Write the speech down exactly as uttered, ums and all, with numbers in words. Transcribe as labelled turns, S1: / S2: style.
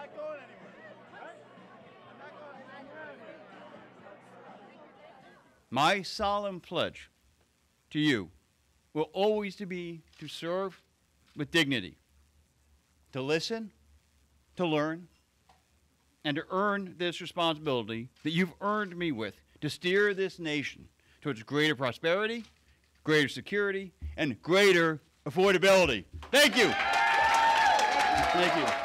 S1: not going anywhere. Right? I'm not going anywhere.
S2: My solemn pledge to you will always to be to serve with dignity, to listen, to learn, and to earn this responsibility that you've earned me with, to steer this nation towards greater prosperity, greater security, and greater affordability. Thank you. Thank you.